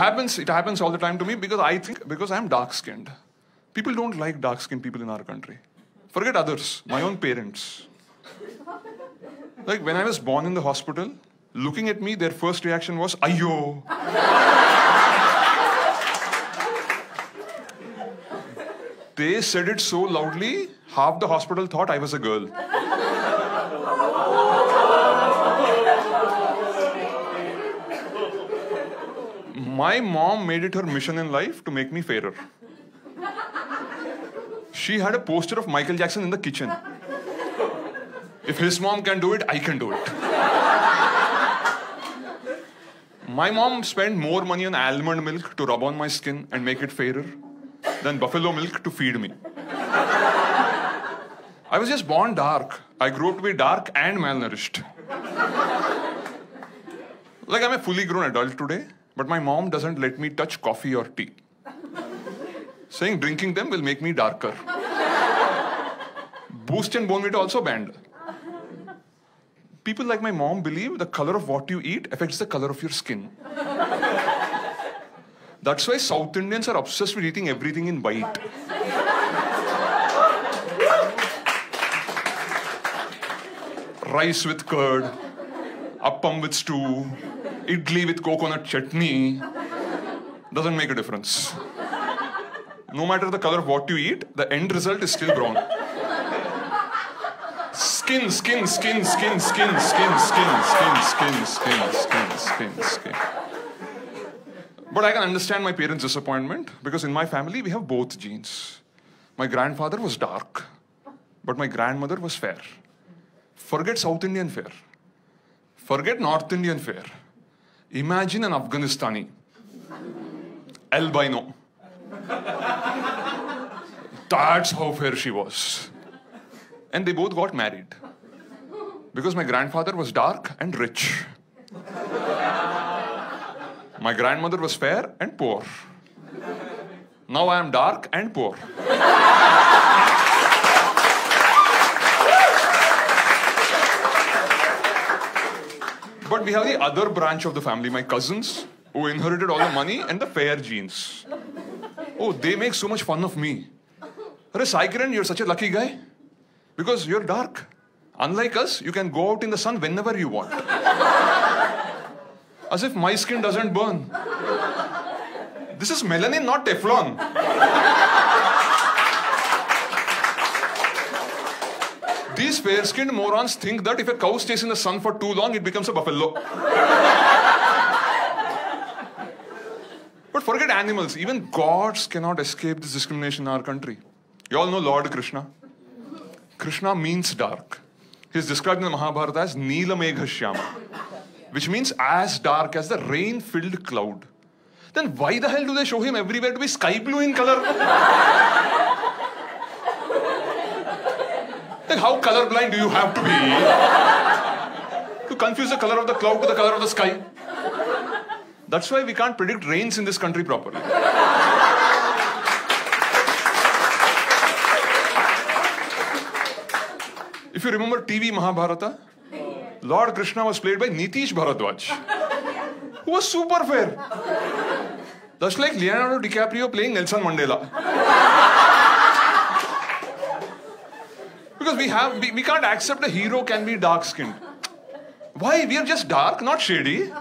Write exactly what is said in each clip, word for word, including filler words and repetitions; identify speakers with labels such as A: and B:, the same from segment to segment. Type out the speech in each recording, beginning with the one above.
A: happens, it happens all the time to me because I think, because I'm dark-skinned. People don't like dark-skinned people in our country. Forget others, my own parents. Like when I was born in the hospital, looking at me, their first reaction was, Ayyo. They said it so loudly, half the hospital thought I was a girl. My mom made it her mission in life to make me fairer. She had a poster of Michael Jackson in the kitchen. If his mom can do it, I can do it. My mom spent more money on almond milk to rub on my skin and make it fairer than buffalo milk to feed me. I was just born dark. I grew up to be dark and malnourished. Like I'm a fully grown adult today, but my mom doesn't let me touch coffee or tea, saying drinking them will make me darker. Boost and Bonvita also banned. People like my mom believe the color of what you eat affects the color of your skin. That's why South Indians are obsessed with eating everything in white. Rice with curd, appam with stew, idli with coconut chutney. Doesn't make a difference. No matter the color of what you eat, the end result is still brown. Skin, skin, skin, skin, skin, skin, skin, skin, skin, skin, skin, skin, skin. But I can understand my parents' disappointment because in my family we have both genes. My grandfather was dark, but my grandmother was fair. Forget South Indian fair. Forget North Indian fair. Imagine an Afghanistani. Albino. That's how fair she was. And they both got married. Because my grandfather was dark and rich. My grandmother was fair and poor. Now I am dark and poor. But we have the other branch of the family, my cousins, who inherited all the money and the fair genes. Oh, they make so much fun of me. Arey, Sai Kiran, you're such a lucky guy. Because you're dark. Unlike us, you can go out in the sun whenever you want. As if my skin doesn't burn. This is melanin, not Teflon. These fair-skinned morons think that if a cow stays in the sun for too long, it becomes a buffalo. But forget animals. Even gods cannot escape this discrimination in our country. You all know Lord Krishna. Krishna means dark. He is described in the Mahabharata as Neela Megha Shyama, which means as dark as the rain-filled cloud. Then why the hell do they show him everywhere to be sky blue in color? Like how colorblind do you have to be to confuse the color of the cloud with the color of the sky? That's why we can't predict rains in this country properly. If you remember T V Mahabharata, Lord Krishna was played by Nitish Bharadwaj, who was super fair. That's like Leonardo DiCaprio playing Nelson Mandela. Because we have, we, we can't accept a hero can be dark-skinned. Why? We are just dark, not shady.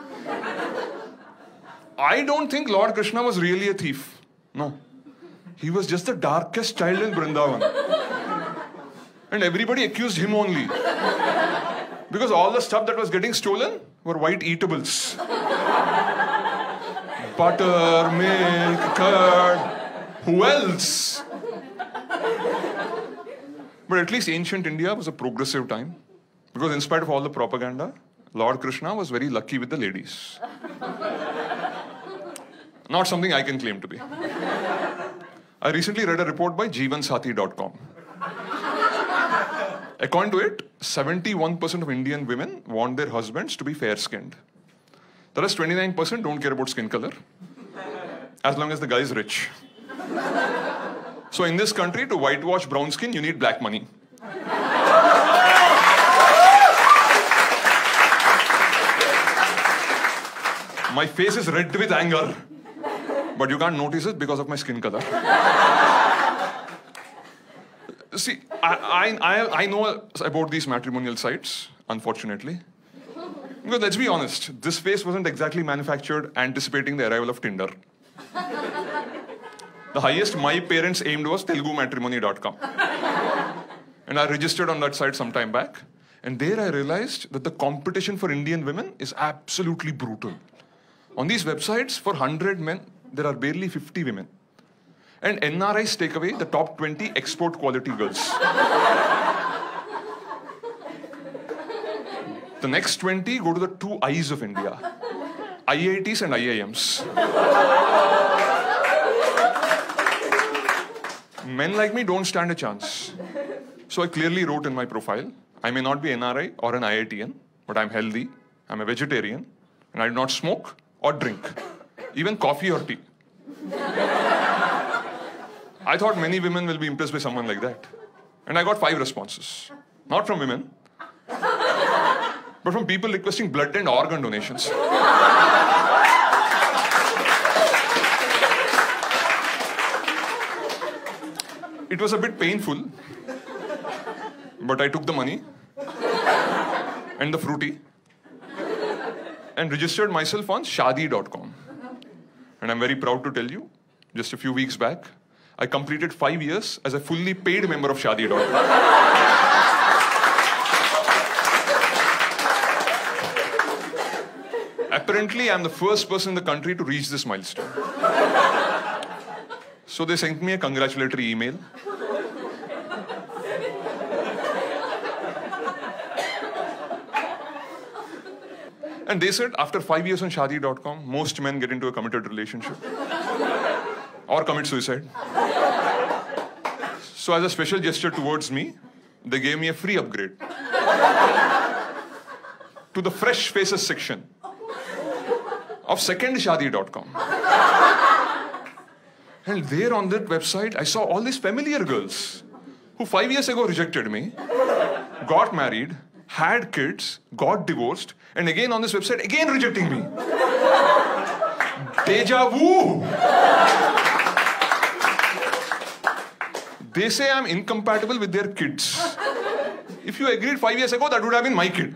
A: I don't think Lord Krishna was really a thief. No. He was just the darkest child in Vrindavan. And everybody accused him only. Because all the stuff that was getting stolen were white eatables. Butter, milk, curd. Who else? But at least ancient India was a progressive time. Because in spite of all the propaganda, Lord Krishna was very lucky with the ladies. Not something I can claim to be. I recently read a report by Jeevan Sathi dot com. According to it, seventy-one percent of Indian women want their husbands to be fair-skinned. The rest twenty-nine percent don't care about skin color, as long as the guy is rich. So in this country, to whitewash brown skin, you need black money. My face is red with anger. But you can't notice it because of my skin color. See, I, I, I know about these matrimonial sites, unfortunately. Because let's be honest, this face wasn't exactly manufactured anticipating the arrival of Tinder. The highest my parents aimed was Telugu Matrimony dot com. And I registered on that site some time back. And there I realized that the competition for Indian women is absolutely brutal. On these websites, for one hundred men, there are barely fifty women. And N R Is take away the top twenty export quality girls. The next twenty go to the two I's of India, I I Ts and I I Ms. Men like me don't stand a chance. So I clearly wrote in my profile, I may not be N R I or an I I T N, but I'm healthy, I'm a vegetarian, and I do not smoke or drink, even coffee or tea. I thought many women will be impressed by someone like that. And I got five responses. Not from women, but from people requesting blood and organ donations. It was a bit painful, but I took the money and the fruity and registered myself on Shaadi dot com. And I'm very proud to tell you, just a few weeks back, I completed five years as a fully paid member of Shaadi dot com. Apparently, I'm the first person in the country to reach this milestone. So they sent me a congratulatory email. And they said, after five years on Shaadi dot com, most men get into a committed relationship or commit suicide. So as a special gesture towards me, they gave me a free upgrade to the Fresh Faces section of second Shaadi dot com. And there on that website, I saw all these familiar girls who five years ago rejected me, got married, had kids, got divorced, and again on this website, again rejecting me. Deja vu! They say I'm incompatible with their kids. If you agreed five years ago, that would have been my kid.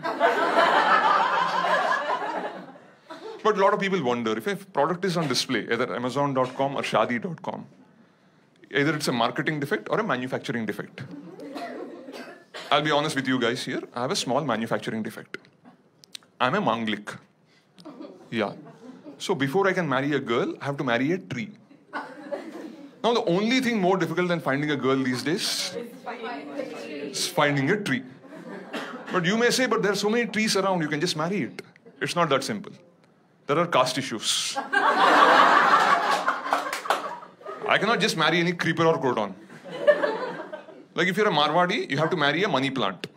A: But a lot of people wonder, if a product is on display, either Amazon dot com or Shaadi dot com, either it's a marketing defect or a manufacturing defect. I'll be honest with you guys here, I have a small manufacturing defect. I'm a Manglik. Yeah. So before I can marry a girl, I have to marry a tree. Now the only thing more difficult than finding a girl these days is finding a tree. But you may say, but there are so many trees around, you can just marry it. It's not that simple. There are caste issues. I cannot just marry any creeper or croton. Like if you're a Marwadi, you have to marry a money plant.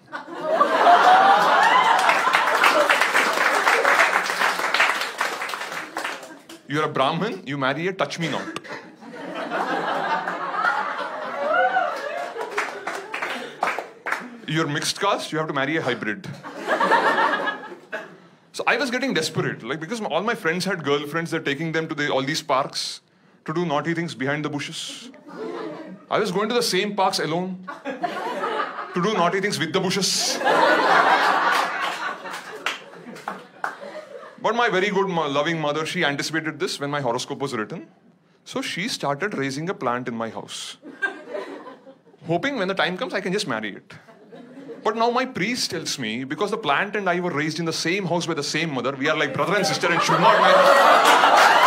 A: You're a Brahmin, you marry a touch-me-not. You're mixed caste, you have to marry a hybrid. So I was getting desperate, like because all my friends had girlfriends, they're taking them to the, all these parks to do naughty things behind the bushes. I was going to the same parks alone to do naughty things with the bushes. But my very good, loving mother, she anticipated this when my horoscope was written. So she started raising a plant in my house, hoping when the time comes, I can just marry it. But now my priest tells me, because the plant and I were raised in the same house by the same mother, we are like brother and sister and should not marry.